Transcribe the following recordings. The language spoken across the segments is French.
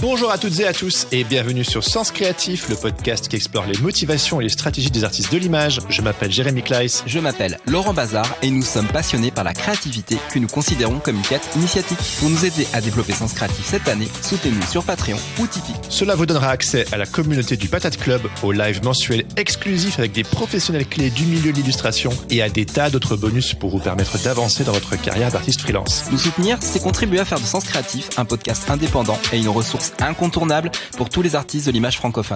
Bonjour à toutes et à tous et bienvenue sur Sens Créatif, le podcast qui explore les motivations et les stratégies des artistes de l'image. Je m'appelle Jérémy Kleiss. Je m'appelle Laurent Bazar et nous sommes passionnés par la créativité que nous considérons comme une quête initiatique. Pour nous aider à développer Sens Créatif cette année, soutenez-nous sur Patreon ou Tipeee. Cela vous donnera accès à la communauté du Patate Club, aux lives mensuels exclusifs avec des professionnels clés du milieu de l'illustration et à des tas d'autres bonus pour vous permettre d'avancer dans votre carrière d'artiste freelance. Nous soutenir, c'est contribuer à faire de Sens Créatif un podcast indépendant et une ressource incontournable pour tous les artistes de l'image francophone.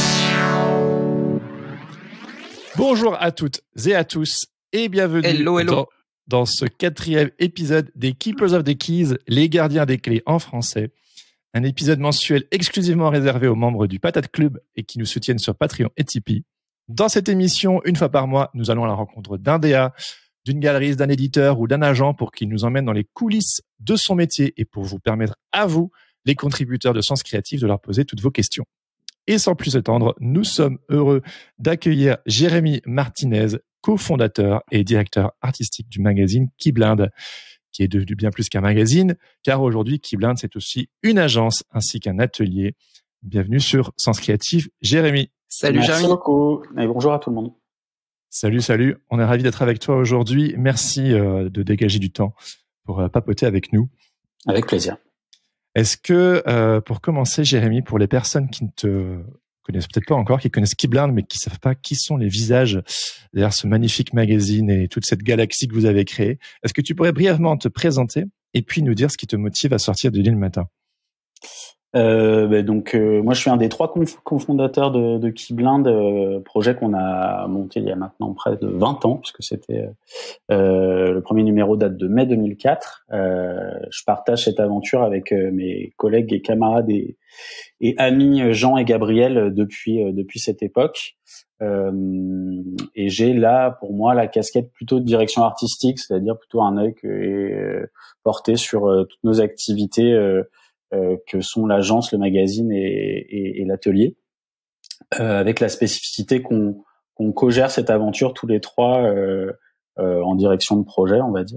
Bonjour à toutes et à tous et bienvenue dans ce 4e épisode des Keepers of the Keys, les gardiens des clés en français. Un épisode mensuel exclusivement réservé aux membres du Patate Club et qui nous soutiennent sur Patreon et Tipeee. Dans cette émission, une fois par mois, nous allons à la rencontre d'un DA, d'une galeriste, d'un éditeur ou d'un agent pour qu'il nous emmène dans les coulisses de son métier et pour vous permettre à vous, les contributeurs de Sens Créatif, de leur poser toutes vos questions. Et sans plus attendre, nous sommes heureux d'accueillir Jérémy Martinez, cofondateur et directeur artistique du magazine Keyblind, qui est devenu bien plus qu'un magazine, car aujourd'hui, Keyblind, c'est aussi une agence ainsi qu'un atelier. Bienvenue sur Sens Créatif, Jérémy. Salut Jérémy. Merci beaucoup et bonjour à tout le monde. Salut. On est ravis d'être avec toi aujourd'hui. Merci de dégager du temps pour papoter avec nous. Avec plaisir. Est-ce que, pour commencer, Jérémy, pour les personnes qui ne te connaissent peut-être pas encore, qui connaissent Keyblind, mais qui savent pas qui sont les visages derrière ce magnifique magazine et toute cette galaxie que vous avez créée, est-ce que tu pourrais brièvement te présenter et puis nous dire ce qui te motive à sortir du lit le matin? Moi je suis un des 3 cofondateurs de Keyblind, projet qu'on a monté il y a maintenant près de 20 ans, puisque c'était le premier numéro date de mai 2004. Je partage cette aventure avec mes collègues et camarades et amis Jean et Gabriel depuis cette époque. Et j'ai là pour moi la casquette plutôt de direction artistique, c'est-à-dire plutôt un œil qui est porté sur toutes nos activités que sont l'agence, le magazine et l'atelier, avec la spécificité qu'on co-gère cette aventure tous les 3 en direction de projet, on va dire.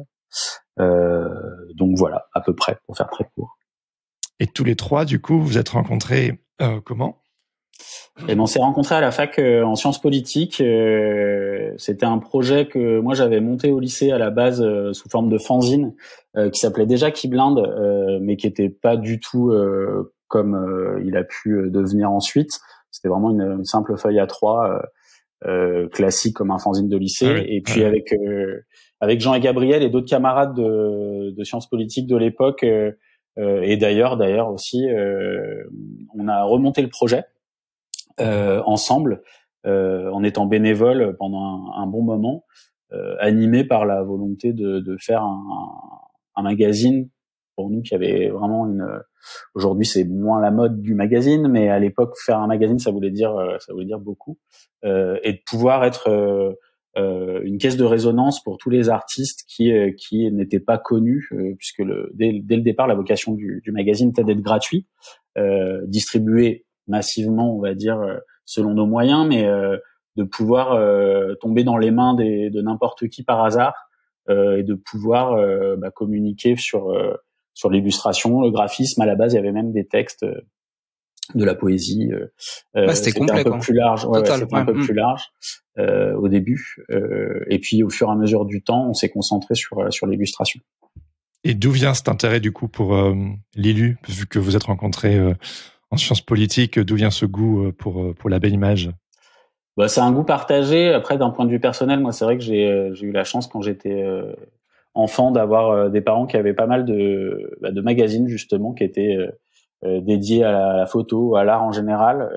Donc voilà, à peu près, pour faire très court. Et tous les 3, du coup, vous êtes rencontrés comment ? Et on s'est rencontrés à la fac en sciences politiques. C'était un projet que moi j'avais monté au lycée à la base sous forme de fanzine qui s'appelait déjà Keyblind, mais qui était pas du tout comme il a pu devenir ensuite. C'était vraiment une simple feuille A3 classique comme un fanzine de lycée. Ouais, et puis avec Jean et Gabriel et d'autres camarades de sciences politiques de l'époque et d'ailleurs aussi, on a remonté le projet. Ensemble, en étant bénévole pendant un bon moment, animé par la volonté de faire un magazine pour nous qui avait vraiment aujourd'hui c'est moins la mode du magazine, mais à l'époque faire un magazine ça voulait dire beaucoup, et de pouvoir être une caisse de résonance pour tous les artistes qui n'étaient pas connus, puisque dès le départ la vocation du magazine était d'être gratuit, distribué massivement, on va dire, selon nos moyens, mais de pouvoir tomber dans les mains de n'importe qui par hasard, et de pouvoir communiquer sur l'illustration, le graphisme. À la base, il y avait même des textes, de la poésie. C'était complet, un peu plus large. C'était un peu plus large au début. Et puis, au fur et à mesure du temps, on s'est concentré sur l'illustration. Et d'où vient cet intérêt, du coup, pour l'illu, vu que vous êtes rencontrés en sciences politiques, d'où vient ce goût pour la belle image? C'est un goût partagé. Après, d'un point de vue personnel, moi, c'est vrai que j'ai eu la chance quand j'étais enfant d'avoir des parents qui avaient pas mal de magazines justement qui étaient dédiés à la photo, à l'art en général.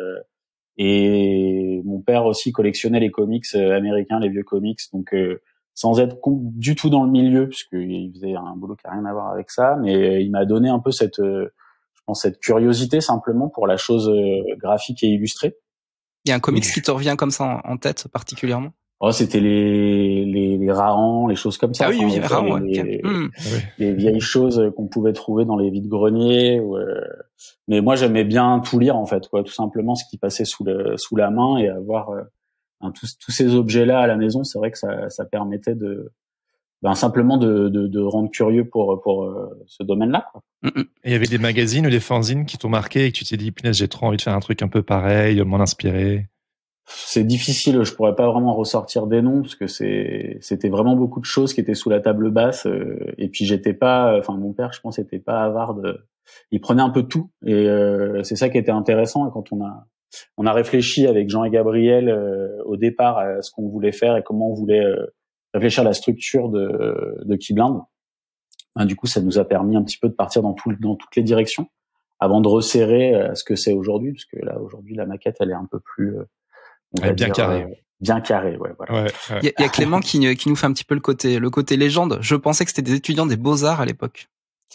Et mon père aussi collectionnait les comics américains, les vieux comics. Donc, sans être du tout dans le milieu, puisqu'il faisait un boulot qui n'a rien à voir avec ça, mais il m'a donné un peu cette curiosité simplement pour la chose graphique et illustrée. Il y a un comics qui te revient comme ça en tête particulièrement? C'était les Rahan, les choses comme ça. Ah oui, Rahan, les vieilles choses qu'on pouvait trouver dans les vides-greniers. Mais moi, j'aimais bien tout lire, en fait, tout simplement ce qui passait sous la main, et avoir tous ces objets-là à la maison. C'est vrai que ça permettait simplement de rendre curieux pour ce domaine-là, quoi. Et il y avait des magazines ou des fanzines qui t'ont marqué et que tu t'es dit, punaise, j'ai trop envie de faire un truc un peu pareil, de m'en inspirer. C'est difficile, je pourrais pas vraiment ressortir des noms parce que c'était vraiment beaucoup de choses qui étaient sous la table basse, et puis mon père, je pense, était pas avare il prenait un peu tout, et c'est ça qui était intéressant. Et quand on a réfléchi avec Jean et Gabriel au départ à ce qu'on voulait faire et comment on voulait réfléchir à la structure de Keyblind, du coup ça nous a permis un petit peu de partir dans toutes les directions avant de resserrer ce que c'est aujourd'hui, parce que là aujourd'hui la maquette elle est un peu plus bien carrée. Bien carré, ouais, voilà. Ouais. Il y a Clément qui nous fait un petit peu le côté légende. Je pensais que c'était des étudiants des Beaux-Arts à l'époque.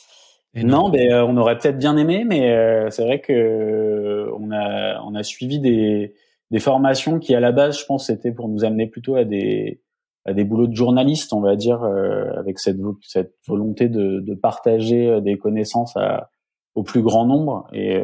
Non, on aurait peut-être bien aimé, mais c'est vrai que on a suivi des formations qui à la base, je pense, c'était pour nous amener plutôt à des boulots de journalistes, on va dire, avec cette volonté de partager des connaissances au plus grand nombre, et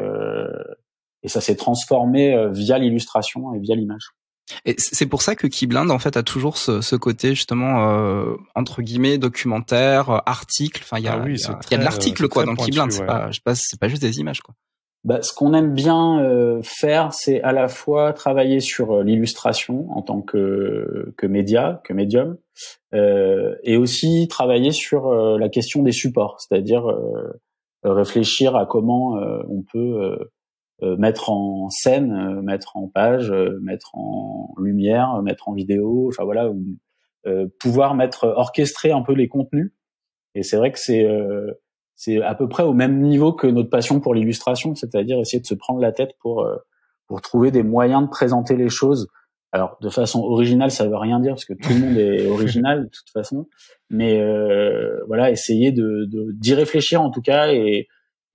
ça s'est transformé via l'illustration et via l'image. Et c'est pour ça que Keyblind en fait a toujours ce côté justement entre guillemets documentaire, article. Enfin il y a de l'article quoi dans Keyblind. Ouais. C'est pas juste des images quoi. Ce qu'on aime bien faire, c'est à la fois travailler sur l'illustration en tant que médium, et aussi travailler sur la question des supports, c'est-à-dire réfléchir à comment on peut mettre en scène, mettre en page, mettre en lumière, mettre en vidéo, enfin voilà, pouvoir orchestrer un peu les contenus. Et c'est vrai que c'est à peu près au même niveau que notre passion pour l'illustration, c'est-à-dire essayer de se prendre la tête pour trouver des moyens de présenter les choses. Alors de façon originale, ça veut rien dire parce que tout le monde est original de toute façon, mais voilà, essayer d'y réfléchir en tout cas, et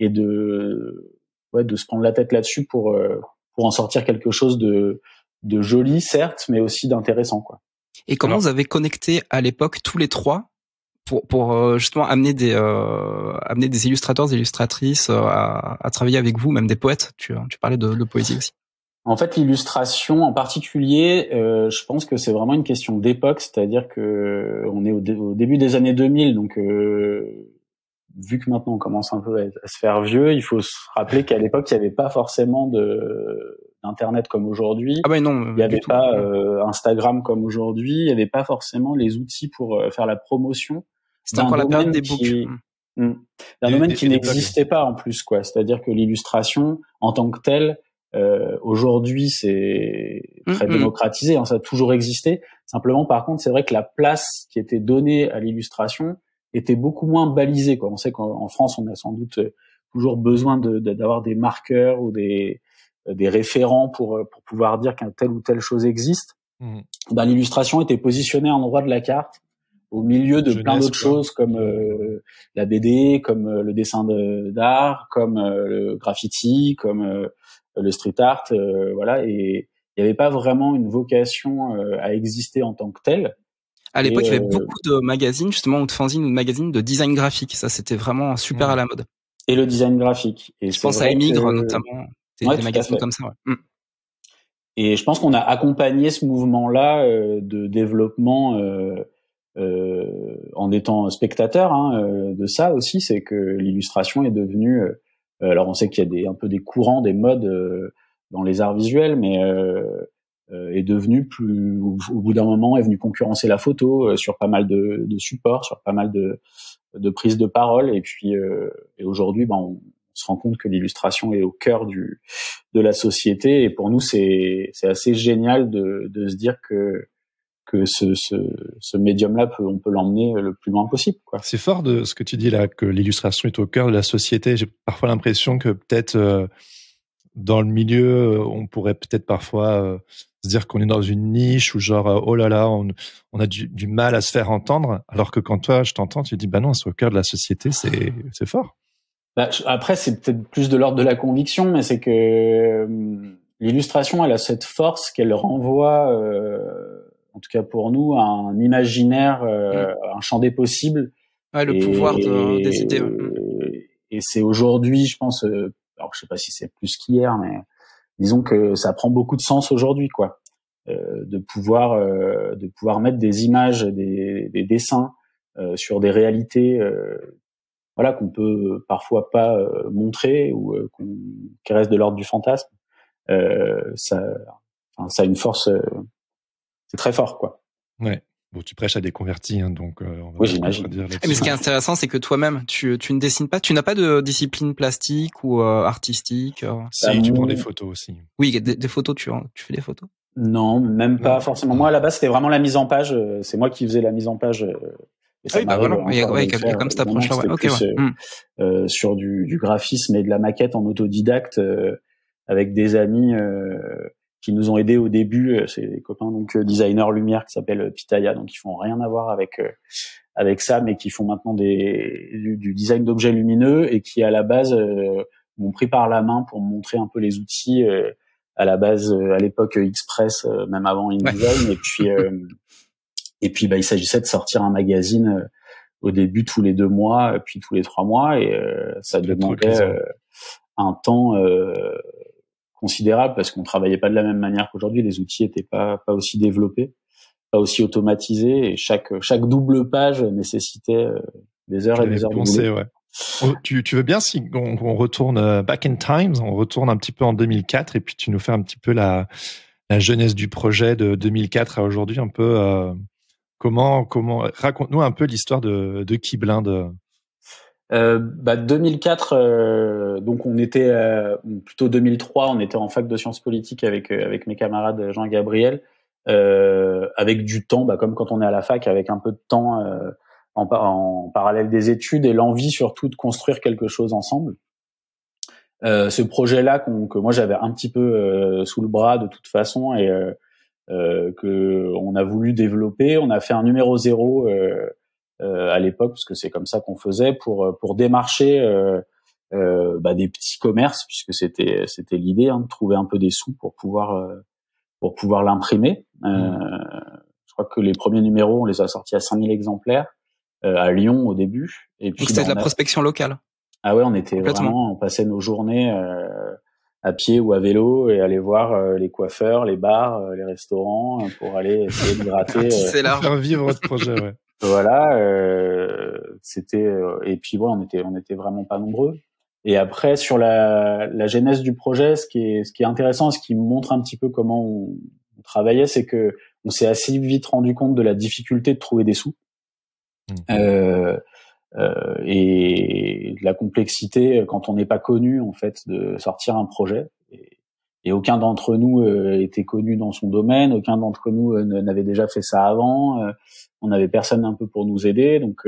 de se prendre la tête là-dessus pour en sortir quelque chose de joli, certes, mais aussi d'intéressant, quoi. Et comment vous avez connecté à l'époque tous les trois pour justement amener des illustrateurs, des illustratrices à travailler avec vous, même des poètes. Tu parlais de poésie aussi. En fait, l'illustration en particulier, je pense que c'est vraiment une question d'époque, c'est-à-dire que on est au début des années 2000, donc vu que maintenant on commence un peu à se faire vieux, il faut se rappeler qu'à l'époque il n'y avait pas forcément d'internet comme aujourd'hui. Ah ben non, il n'y avait pas Instagram comme aujourd'hui, il n'y avait pas forcément les outils pour faire la promotion. C'était encore la période des books. D'un domaine qui n'existait pas en plus, quoi. C'est-à-dire que l'illustration en tant que telle, aujourd'hui c'est très démocratisé, hein, ça a toujours existé. Simplement, par contre, c'est vrai que la place qui était donnée à l'illustration était beaucoup moins balisée, quoi. On sait qu'en France, on a sans doute toujours besoin d'avoir des marqueurs ou des référents pour pouvoir dire qu'un telle ou telle chose existe. L'illustration était positionnée à un endroit de la carte, au milieu de plein d'autres choses comme la BD, comme le dessin d'art, comme le graffiti, comme le street art, voilà. Et il n'y avait pas vraiment une vocation à exister en tant que telle. À l'époque, il y avait beaucoup de magazines, justement, ou de fanzines ou de magazines de design graphique. Ça, c'était vraiment super à la mode. Et le design graphique. Et je pense à Émigre, notamment. Des magazines comme ça, ouais. Et je pense qu'on a accompagné ce mouvement-là de développement en étant spectateur de ça aussi. C'est que l'illustration est devenue... alors, on sait qu'il y a un peu des courants, des modes dans les arts visuels, mais... est devenu au bout d'un moment, est venu concurrencer la photo sur pas mal de supports, sur pas mal de prises de parole. Et puis, et aujourd'hui, on se rend compte que l'illustration est au cœur de la société. Et pour nous, c'est assez génial de se dire que ce médium-là on peut l'emmener le plus loin possible, quoi. C'est fort de ce que tu dis là, que l'illustration est au cœur de la société. J'ai parfois l'impression que peut-être dans le milieu, on pourrait peut-être parfois se dire qu'on est dans une niche ou genre oh là là, on a du mal à se faire entendre, alors que quand toi je t'entends, tu dis bah non, c'est au cœur de la société, c'est fort. Après, c'est peut-être plus de l'ordre de la conviction, mais c'est que l'illustration, elle a cette force qu'elle renvoie, en tout cas pour nous, à un imaginaire, un champ des possibles. Ouais, le pouvoir des idées. Et c'est aujourd'hui, je pense, alors je sais pas si c'est plus qu'hier, mais disons que ça prend beaucoup de sens aujourd'hui, quoi, de pouvoir mettre des images, des dessins sur des réalités voilà qu'on peut parfois pas montrer ou qui restent de l'ordre du fantasme, ça a une force, c'est très fort, quoi. Ouais. Bon, tu prêches à des convertis, hein, donc on va oui, j'imagine. Mais ce qui est intéressant, c'est que toi-même, tu ne dessines pas, tu n'as pas de discipline plastique ou artistique. Si, tu prends des photos aussi. Oui, des photos, tu fais des photos. Non, même pas forcément. Moi, à la base, c'était vraiment la mise en page. C'est moi qui faisais la mise en page. Et ça voilà. Il y a comme cette approche-là. Ouais. Ok. Sur du graphisme et de la maquette en autodidacte avec des amis qui nous ont aidés au début. C'est des copains donc designers lumière qui s'appellent Pitaya, donc ils font rien à voir avec ça, mais qui font maintenant du design d'objets lumineux et qui à la base m'ont pris par la main pour me montrer un peu les outils. À la base, à l'époque Express, même avant InDesign, et puis il s'agissait de sortir un magazine au début tous les 2 mois, puis tous les 3 mois, et ça demandait un temps considérable parce qu'on travaillait pas de la même manière qu'aujourd'hui. Les outils étaient pas aussi développés, pas aussi automatisés, et chaque double page nécessitait des heures et des heures de boulot. Ouais. Tu veux bien si on retourne back in times, on retourne un petit peu en 2004 et puis tu nous fais un petit peu la jeunesse du projet de 2004 à aujourd'hui, un peu comment raconte-nous un peu l'histoire de Keyblind. 2004, donc on était plutôt 2003, on était en fac de sciences politiques avec mes camarades Jean et Gabriel, avec du temps, comme quand on est à la fac, avec un peu de temps en parallèle des études et l'envie surtout de construire quelque chose ensemble. Ce projet-là que moi j'avais un petit peu sous le bras de toute façon et que on a voulu développer, on a fait un numéro 0 à l'époque parce que c'est comme ça qu'on faisait pour démarcher des petits commerces, puisque c'était l'idée de trouver un peu des sous pour pouvoir l'imprimer. Je crois que les premiers numéros on les a sortis à 5000 exemplaires à Lyon au début. Et puis donc c'était de la prospection locale. Ah ouais, on passait nos journées à pied ou à vélo et aller voir les coiffeurs, les bars, les restaurants pour aller essayer de gratter. C'est là. Faire vivre votre projet, ouais. Voilà, c'était et puis ouais, on était vraiment pas nombreux. Et après sur la genèse du projet, ce qui est intéressant, ce qui montre un petit peu comment on travaillait, c'est que on s'est assez vite rendu compte de la difficulté de trouver des sous. Et de la complexité quand on n'est pas connu en fait de sortir un projet et aucun d'entre nous était connu dans son domaine, aucun d'entre nous n'avait déjà fait ça avant, on n'avait personne un peu pour nous aider, donc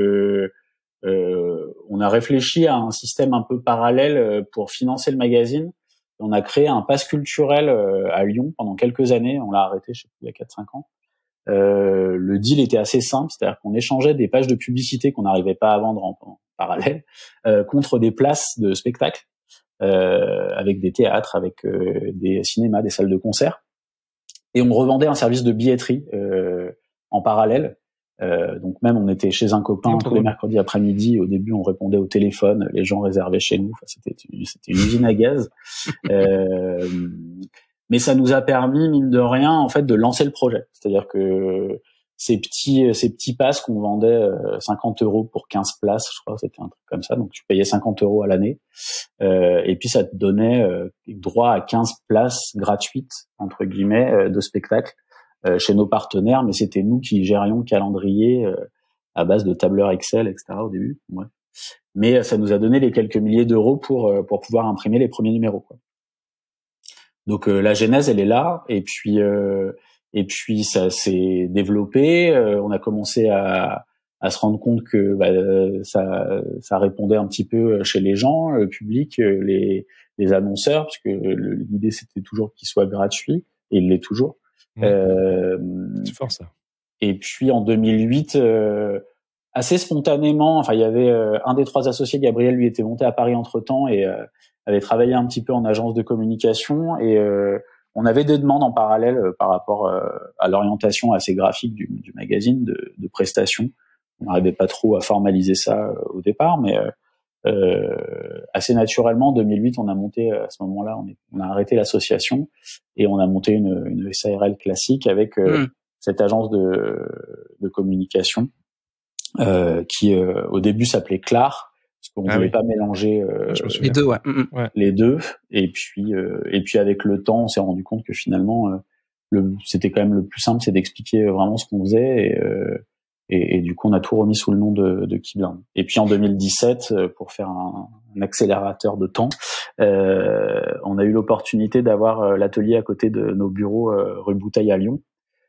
on a réfléchi à un système un peu parallèle pour financer le magazine. On a créé un pass culturel à Lyon pendant quelques années, on l'a arrêté je sais plus il y a 4-5 ans. Le deal était assez simple, c'est-à-dire qu'on échangeait des pages de publicité qu'on n'arrivait pas à vendre en parallèle contre des places de spectacle avec des théâtres, avec des cinémas, des salles de concert, et on revendait un service de billetterie en parallèle. Donc même on était chez un copain tous les mercredis après-midi. Au début, on répondait au téléphone, les gens réservaient chez nous. Enfin, c'était une usine à gaz. Mais ça nous a permis, mine de rien, en fait, de lancer le projet. C'est-à-dire que ces petits passes qu'on vendait 50 € pour 15 places, je crois que c'était un truc comme ça. Donc tu payais 50 € à l'année, et puis ça te donnait droit à 15 places gratuites entre guillemets de spectacle chez nos partenaires. Mais c'était nous qui gérions le calendrier à base de tableurs Excel, etc. au début. Ouais. Mais ça nous a donné les quelques milliers d'euros pour pouvoir imprimer les premiers numéros, quoi. Donc la genèse, elle est là, et puis ça s'est développé. On a commencé à se rendre compte que ça répondait un petit peu chez les gens, le public, les annonceurs, parce que l'idée c'était toujours qu'il soit gratuit, et il l'est toujours. C'est fort ça. Et puis en 2008, assez spontanément, enfin il y avait un des 3 associés, Gabriel, lui était monté à Paris entre-temps et avait travaillé un petit peu en agence de communication, et on avait des demandes en parallèle par rapport à l'orientation assez graphique du magazine, de prestations. On n'arrivait pas trop à formaliser ça au départ, mais assez naturellement, en 2008, on a monté, à ce moment-là, on a arrêté l'association et on a monté une SARL classique avec cette agence de communication qui au début s'appelait Clar, parce qu'on ne voulait pas mélanger les deux, les deux. Et puis avec le temps, on s'est rendu compte que finalement, c'était quand même le plus simple, c'est d'expliquer vraiment ce qu'on faisait. Et du coup, on a tout remis sous le nom de Keyblind. Et puis en 2017, pour faire un accélérateur de temps, on a eu l'opportunité d'avoir l'atelier à côté de nos bureaux rue Bouteille à Lyon.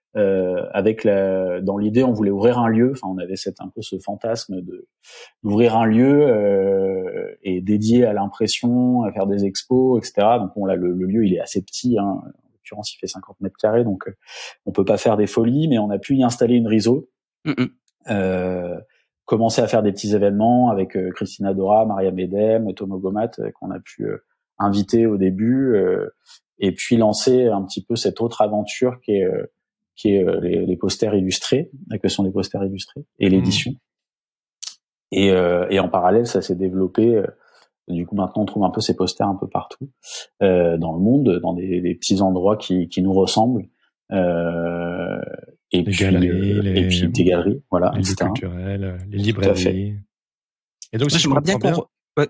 Dans l'idée, on voulait ouvrir un lieu. Enfin, on avait un peu ce fantasme d'ouvrir un lieu et dédié à l'impression, à faire des expos, etc. Donc bon, là, le lieu, il est assez petit. En l'occurrence, il fait 50 mètres carrés, donc on peut pas faire des folies, mais on a pu y installer une réseau. Commencer à faire des petits événements avec Christina Dora, Maria Medem, Thomas Gomat, qu'on a pu inviter au début, et puis lancer un petit peu cette autre aventure qui est les posters illustrés, que sont les posters illustrés, et l'édition. Et en parallèle, ça s'est développé. Du coup, maintenant, on trouve un peu ces posters un peu partout dans le monde, dans des petits endroits qui nous ressemblent. Et puis des galeries, voilà, les lieux culturels, les librairies. Et donc, moi, j'aimerais bien qu'on...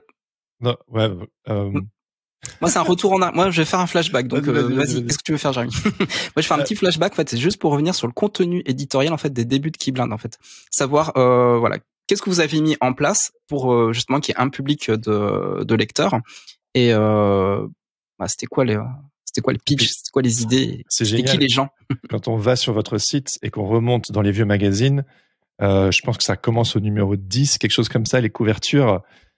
Moi, c'est un retour en arrière. Moi, je vais faire un flashback. Donc, vas-y. Qu'est-ce que tu veux faire, Jérémy? Moi, je fais un petit flashback. En fait, c'est juste pour revenir sur le contenu éditorial, en fait, des débuts de Keyblind, en fait. Savoir, voilà, qu'est-ce que vous avez mis en place pour justement qu'il y ait un public de lecteurs. Et c'était quoi le pitch, c'était quoi les idées, c'était qui les gens? Quand on va sur votre site et qu'on remonte dans les vieux magazines, je pense que ça commence au numéro 10, quelque chose comme ça, les couvertures,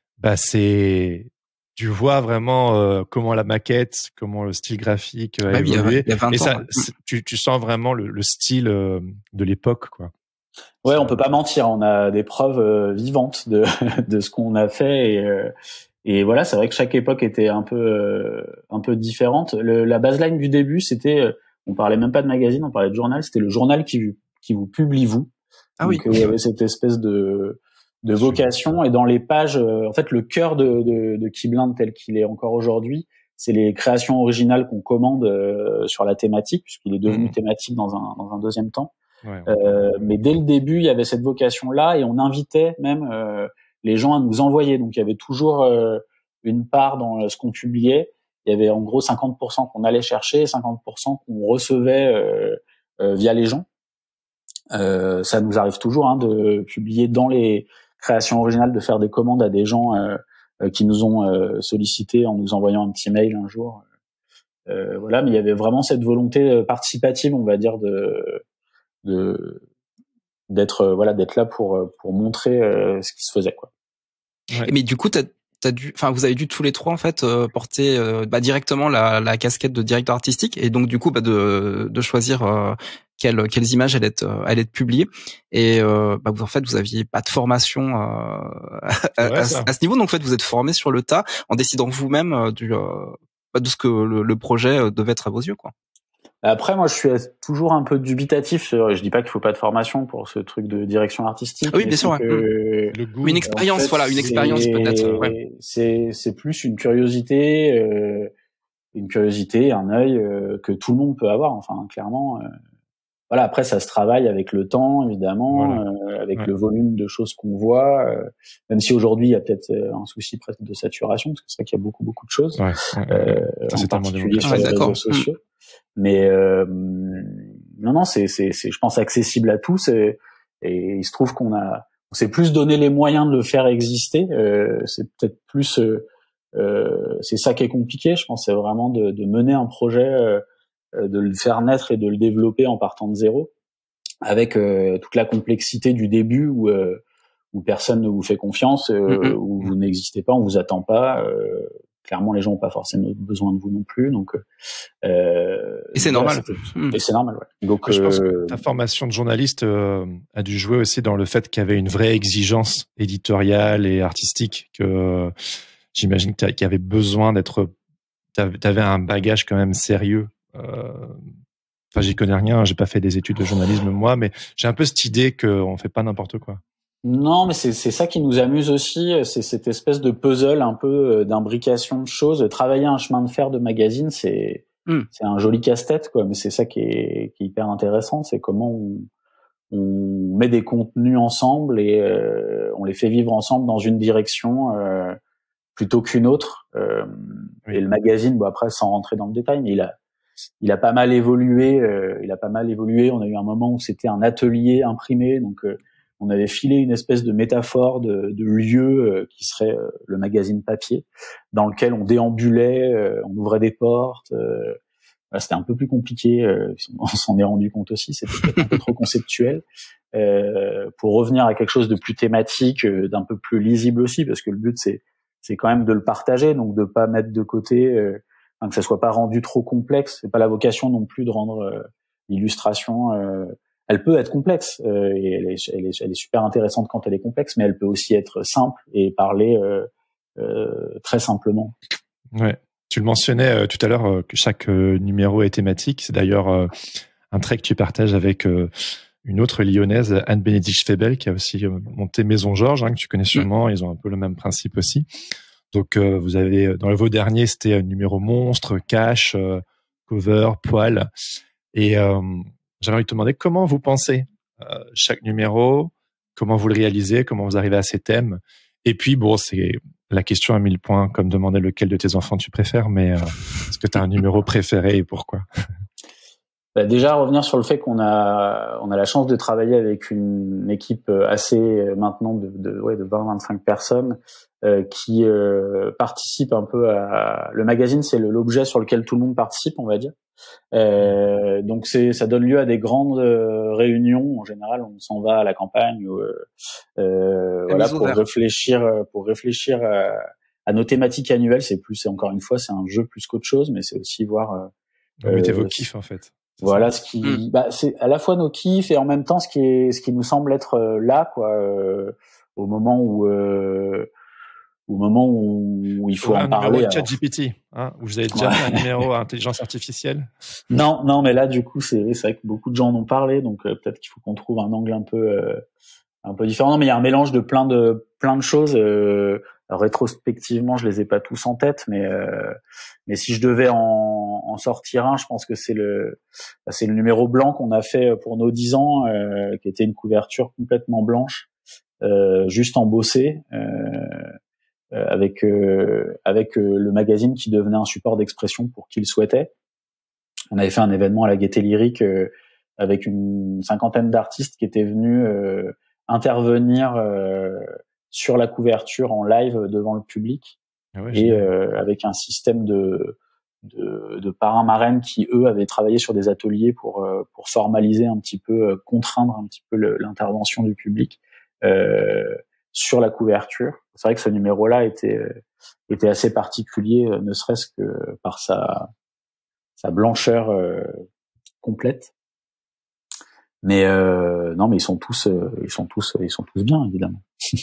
tu vois vraiment comment la maquette, comment le style graphique a évolué. Il y a 20 et ans, ça, tu sens vraiment le style de l'époque, quoi. Ouais, on peut pas mentir, on a des preuves vivantes de ce qu'on a fait et voilà, c'est vrai que chaque époque était un peu différente. La baseline du début, c'était, on parlait même pas de magazine, on parlait de journal. C'était le journal qui vous publie vous. Ah donc, il y avait cette espèce de vocation. Et dans les pages, en fait, le cœur de Keyblind tel qu'il est encore aujourd'hui, c'est les créations originales qu'on commande sur la thématique, puisqu'il est devenu thématique dans un deuxième temps. Mais dès le début, il y avait cette vocation-là, et on invitait même les gens à nous envoyer. Donc il y avait toujours une part dans ce qu'on publiait. Il y avait en gros 50% qu'on allait chercher, 50% qu'on recevait via les gens. Ça nous arrive toujours de publier dans les créations originales, de faire des commandes à des gens qui nous ont sollicité en nous envoyant un petit mail un jour. Voilà, mais il y avait vraiment cette volonté participative, on va dire, d'être là pour montrer ce qui se faisait, quoi. Ouais. Mais du coup, vous avez dû tous les trois en fait porter directement la casquette de directeur artistique, et donc du coup de choisir quelles images allaient être publiées. Et vous en fait vous aviez pas de formation à ce niveau, donc en fait vous êtes formé sur le tas en décidant vous-même de ce que le projet devait être à vos yeux, quoi. Après, moi, je suis toujours un peu dubitatif. Je dis pas qu'il faut pas de formation pour ce truc de direction artistique. Oui, bien sûr. Ouais. Une expérience, en fait, une expérience peut-être. Ouais. C'est plus une curiosité, un œil que tout le monde peut avoir. Enfin, clairement. Voilà. Après, ça se travaille avec le temps, évidemment, avec le volume de choses qu'on voit. Même si aujourd'hui, il y a peut-être un souci presque de saturation, parce que c'est vrai qu'il y a beaucoup de choses. En particulier sur les réseaux sociaux. Mais non, c'est je pense accessible à tous, et il se trouve on s'est plus donné les moyens de le faire exister. C'est peut-être plus c'est ça qui est compliqué, je pense, c'est vraiment de mener un projet, de le faire naître et de le développer en partant de zéro, avec toute la complexité du début où personne ne vous fait confiance, où vous n'existez pas, on vous attend pas. Clairement, les gens n'ont pas forcément besoin de vous non plus, donc. Et c'est normal. Et c'est normal, ouais. Donc, je pense que ta formation de journaliste a dû jouer aussi dans le fait qu'il y avait une vraie exigence éditoriale et artistique, que j'imagine qu'il y avait besoin t'avais un bagage quand même sérieux. Enfin, j'y connais rien, j'ai pas fait des études de journalisme moi, mais j'ai un peu cette idée qu'on fait pas n'importe quoi. Non, mais c'est ça qui nous amuse aussi, c'est cette espèce de puzzle un peu d'imbrication de choses. Travailler un chemin de fer de magazine, c'est un joli casse-tête, quoi. Mais c'est ça qui est hyper intéressant, c'est comment on met des contenus ensemble et on les fait vivre ensemble dans une direction plutôt qu'une autre. Et le magazine, bon après sans rentrer dans le détail, mais il a pas mal évolué. On a eu un moment où c'était un atelier imprimé, donc on avait filé une espèce de métaphore de lieu qui serait le magazine papier, dans lequel on déambulait, on ouvrait des portes. C'était un peu plus compliqué. On s'en est rendu compte aussi. C'était peut-être un peu trop conceptuel. Pour revenir à quelque chose de plus thématique, d'un peu plus lisible aussi, parce que le but c'est quand même de le partager, donc de pas mettre de côté, que ça soit pas rendu trop complexe. C'est pas la vocation non plus de rendre l'illustration. Elle peut être complexe et elle est super intéressante quand elle est complexe, mais elle peut aussi être simple et parler très simplement. Ouais. Tu le mentionnais tout à l'heure que chaque numéro est thématique. C'est d'ailleurs un trait que tu partages avec une autre lyonnaise, Anne-Bénédicte Febel, qui a aussi monté Maison Georges, que tu connais sûrement. Ils ont un peu le même principe aussi. Donc, vous avez, dans vos derniers, c'était un numéro monstre, cash, cover, poil. Et j'aimerais te demander comment vous pensez chaque numéro, comment vous le réalisez, comment vous arrivez à ces thèmes. Et puis, bon, c'est la question à 1000 points, comme demander lequel de tes enfants tu préfères, mais est-ce que tu as un numéro préféré et pourquoi? Déjà, revenir sur le fait qu'on a la chance de travailler avec une équipe assez maintenant de 20-25 personnes qui participent un peu à le magazine. C'est l'objet sur lequel tout le monde participe, on va dire. Donc ça donne lieu à des grandes réunions. En général, on s'en va à la campagne voilà pour réfléchir à nos thématiques annuelles. C'est encore une fois, c'est un jeu plus qu'autre chose, mais c'est aussi voir. Vous mettez vos kiffs en fait. Voilà ce qui, c'est à la fois nos kiffs et en même temps ce qui nous semble être là, quoi, au moment où il faut en parler. Un numéro de ChatGPT, vous avez déjà fait un numéro à intelligence artificielle? Non, mais là, du coup, c'est vrai que beaucoup de gens en ont parlé, donc peut-être qu'il faut qu'on trouve un angle un peu différent. Non, mais il y a un mélange de plein de choses. Alors, rétrospectivement, je les ai pas tous en tête, mais si je devais en sortir un, je pense que c'est le numéro blanc qu'on a fait pour nos 10 ans, qui était une couverture complètement blanche, juste embossée, avec le magazine qui devenait un support d'expression pour qui le souhaitait. On avait fait un événement à la Gaîté Lyrique avec une 50aine d'artistes qui étaient venus intervenir sur la couverture en live devant le public, avec un système de parrains-marraines qui eux avaient travaillé sur des ateliers pour formaliser un petit peu, contraindre un petit peu l'intervention du public sur la couverture. C'est vrai que ce numéro-là était assez particulier, ne serait-ce que par sa blancheur complète. Mais non, mais ils sont tous bien, évidemment.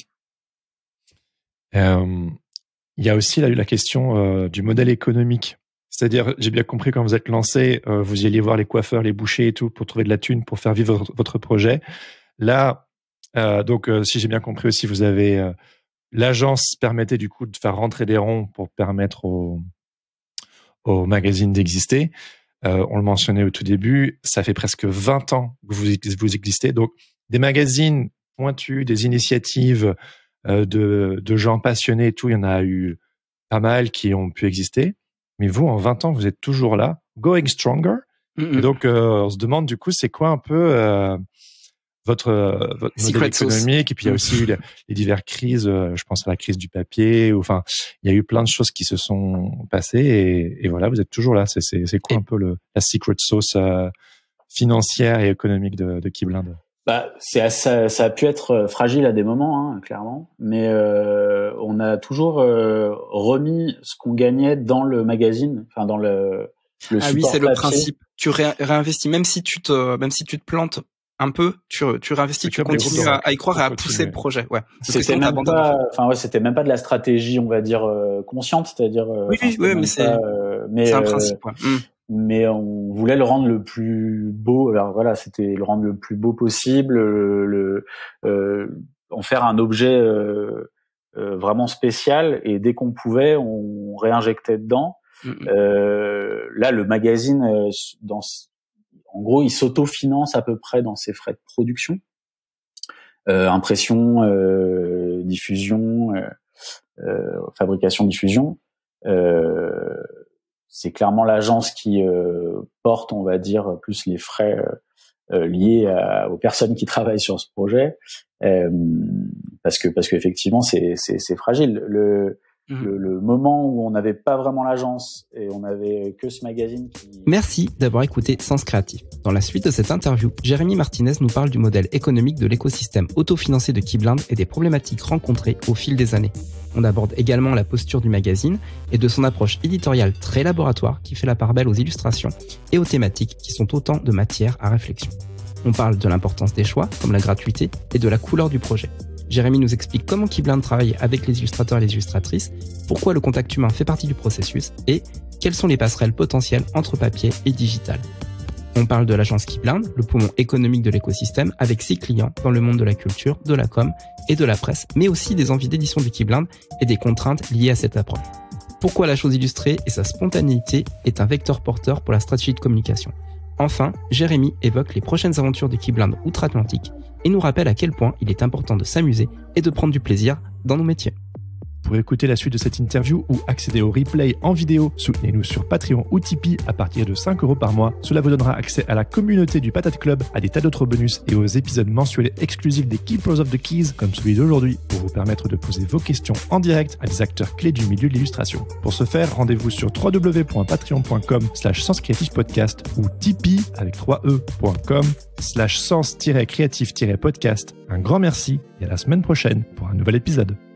Il y a aussi la question du modèle économique. C'est-à-dire, j'ai bien compris quand vous êtes lancé, vous y alliez voir les coiffeurs, les bouchers et tout pour trouver de la thune pour faire vivre votre projet. Là, donc, si j'ai bien compris aussi, vous avez l'agence permettait du coup de faire rentrer des ronds pour permettre au magazine d'exister. On le mentionnait au tout début, ça fait presque 20 ans que vous existez. Donc, des magazines pointus, des initiatives de gens passionnés et tout, il y en a eu pas mal qui ont pu exister. Mais vous, en 20 ans, vous êtes toujours là, going stronger. Et donc, on se demande du coup, c'est quoi un peu votre modèle économique? Et puis il y a aussi eu les diverses crises. Je pense à la crise du papier. Enfin, il y a eu plein de choses qui se sont passées. Et voilà, vous êtes toujours là. C'est quoi un peu la secret sauce financière et économique de Keyblind? Ça a pu être fragile à des moments, clairement. Mais on a toujours remis ce qu'on gagnait dans le magazine, enfin dans le support papier. Oui, c'est le principe. Tu réinvestis, même si tu te plantes un peu, tu réinvestis, tu continues à y croire et à pousser le projet. Ouais. C'était même pas de la stratégie, on va dire consciente, c'est-à-dire. Mais c'est un principe. Ouais. Mais on voulait le rendre le plus beau. Alors voilà, c'était le rendre le plus beau possible, en faire un objet vraiment spécial. Et dès qu'on pouvait, on réinjectait dedans. Là, le magazine, en gros, il s'autofinance à peu près dans ses frais de production, impression, diffusion, fabrication, diffusion. C'est clairement l'agence qui porte, on va dire, plus les frais liés aux personnes qui travaillent sur ce projet, parce que effectivement c'est fragile. Le moment où on n'avait pas vraiment l'agence et on n'avait que ce magazine qui... Merci d'avoir écouté Sens Créatif. Dans la suite de cette interview, Jérémy Martinez nous parle du modèle économique de l'écosystème autofinancé de Keyblind et des problématiques rencontrées au fil des années. On aborde également la posture du magazine et de son approche éditoriale très laboratoire qui fait la part belle aux illustrations et aux thématiques qui sont autant de matière à réflexion. On parle de l'importance des choix, comme la gratuité, et de la couleur du projet. Jérémy nous explique comment Keyblind travaille avec les illustrateurs et les illustratrices, pourquoi le contact humain fait partie du processus et quelles sont les passerelles potentielles entre papier et digital. On parle de l'agence Keyblind, le poumon économique de l'écosystème, avec ses clients dans le monde de la culture, de la com et de la presse, mais aussi des envies d'édition de Keyblind et des contraintes liées à cette approche. Pourquoi la chose illustrée et sa spontanéité est un vecteur porteur pour la stratégie de communication. Enfin, Jérémy évoque les prochaines aventures de Keyblind outre-Atlantique et nous rappelle à quel point il est important de s'amuser et de prendre du plaisir dans nos métiers. Pour écouter la suite de cette interview ou accéder au replay en vidéo, soutenez-nous sur Patreon ou Tipeee à partir de 5 € par mois. Cela vous donnera accès à la communauté du Patate Club, à des tas d'autres bonus et aux épisodes mensuels exclusifs des Keepers of the Keys, comme celui d'aujourd'hui, pour vous permettre de poser vos questions en direct à des acteurs clés du milieu de l'illustration. Pour ce faire, rendez-vous sur www.patreon.com/sens-creative-podcast ou Tipeee avec 3e.com/sens-creative-podcast. Un grand merci et à la semaine prochaine pour un nouvel épisode.